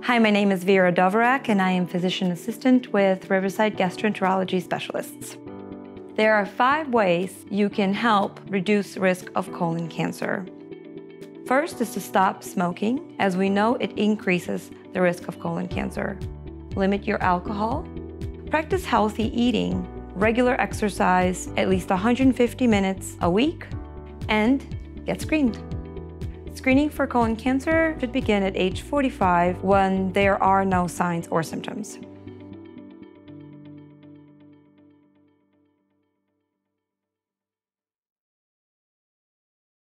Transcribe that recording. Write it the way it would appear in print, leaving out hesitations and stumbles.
Hi, my name is Vera Dovirak, and I am physician assistant with Riverside gastroenterology specialists. There are 5 ways you can help reduce the risk of colon cancer. First is to stop smoking. As we know, it increases the risk of colon cancer. Limit your alcohol. Practice healthy eating, regular exercise, at least 150 minutes a week, and get screened. Screening for colon cancer should begin at age 45 when there are no signs or symptoms.